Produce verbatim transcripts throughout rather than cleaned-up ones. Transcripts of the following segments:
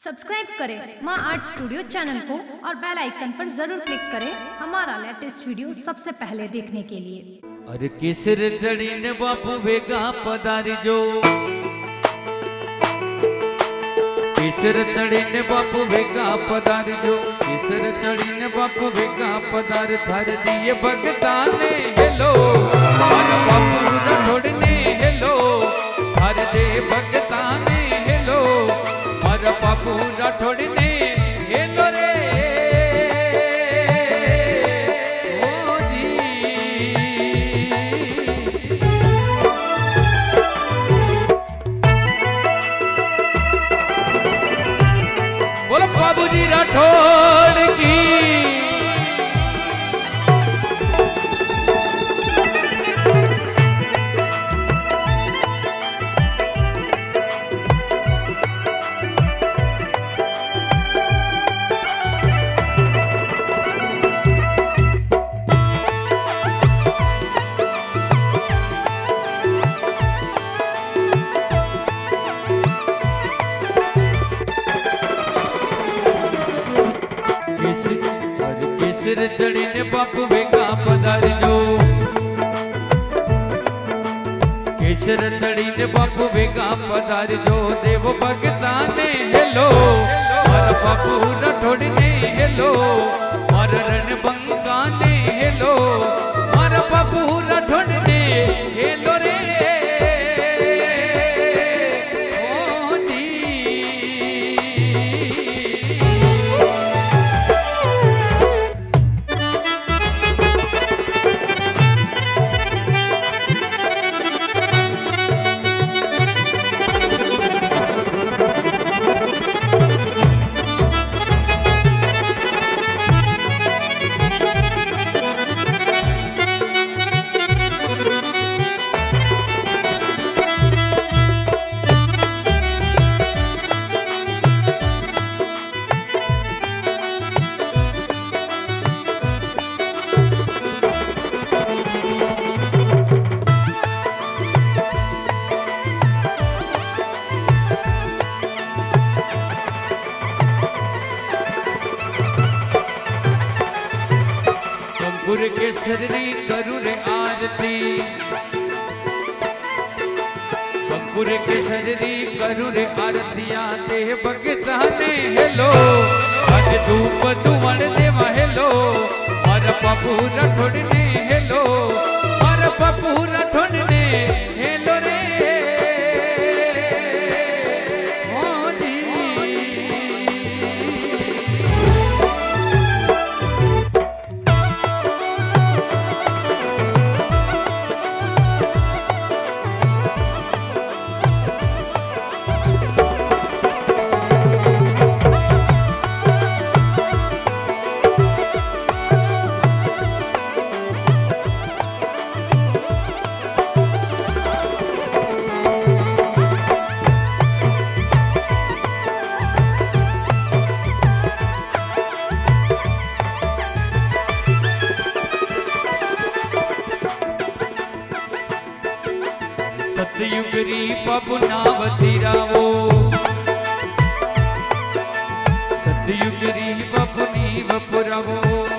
Subscribe करें माँ art studio channel को और बेल आइकन पर जरूर क्लिक करें हमारा लेटेस्ट वीडियो सबसे पहले देखने के लिए। अरे किसर चढ़ी ने बापू बेगा पधारी जो, किसर चढ़ी ने बापू बेगा पधारी जो, किसर चढ़ी ने बापू बेगा पधार थार दिए भगता ने हेलो मारा बापू राठौड़ ने हेलो थार दे भगता ने हेलो मारा बापू राठौड़ ने हेलो रे ओ जी। बोलो बाबूजी राठौड़ की। किसर चढ़ी ने बापू बेगा पधारी जो, किसर चढ़ी ने बापू बेगा पधारी जो देव भगता ने हेलो मारा बापू राठौड़ ने हेलो मारा रणबंका ने हेलो मारा बापू राठौड़ ने हेलो रे ओ जी। गुर के शरीरी करू रे आरती, गुर के शरीरी करू रे आरतिया दे भगता ने हेलो आज धूप धुवण देवा हेलो मारा बापू राठौड़ ने हेलो मारा बापू राठौड़ ने हेलो रे ओ जी। सतयुगरी बाबू नावती रावो, सतयुगरी बाबू नीव पुरावो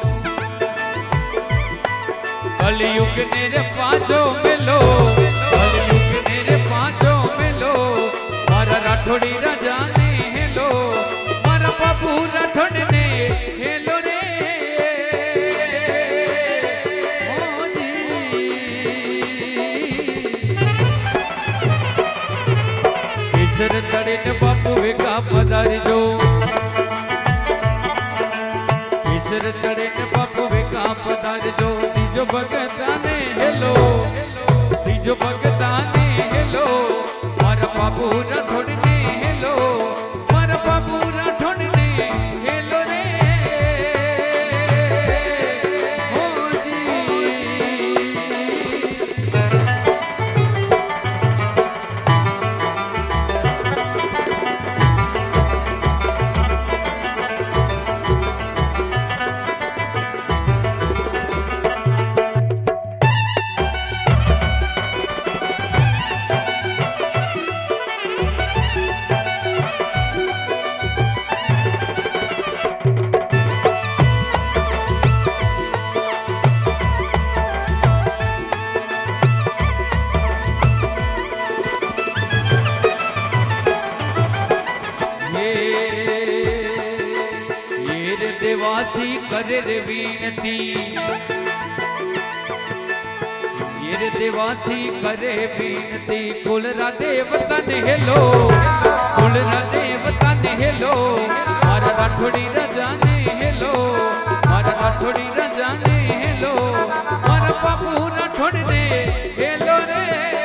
कलयुग नेरे पांचो मिलो, कलयुग नेरे पांचो मिलो मारा राठौड़ी राजा ने हेलो मारा बाबू राठौड़ ने हेलो रे ओ जी। किसर चढ़ी ने बापू बेगा पधारी जो, किसर चढ़ी ने बापू बेगा पधारी जो तीजो भगता ने हेलो तीजो भगता ने हेलो मारा बापू राठौड़ ने हेलो मारा बापू राठौड़ ने हेलो रे ओ जी। देवासी करे रे विनती ये रे देवासी करे विनती कुल रा देवता ने हेलो कुल रा देवता ने हेलो मारा राठौड़ी राजा ने हेलो मारा राठौड़ी राजा ने हेलो मारा बापू राठौड़ ने हेलो रे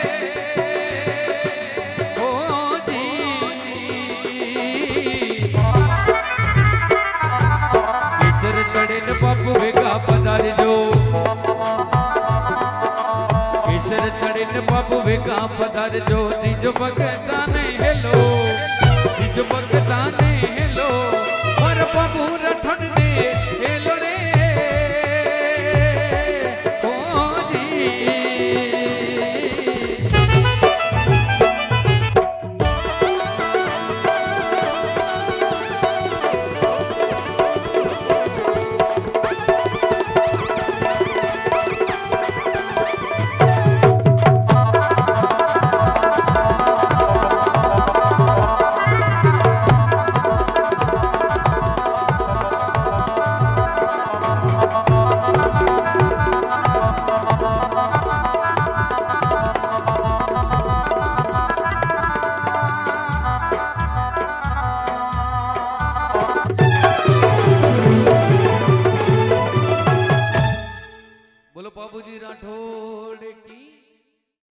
बापू वेगा पधार जो केसर चढ़े न बापू वेगा पधार जो तीजो भगता ने हेलो तीजो भगता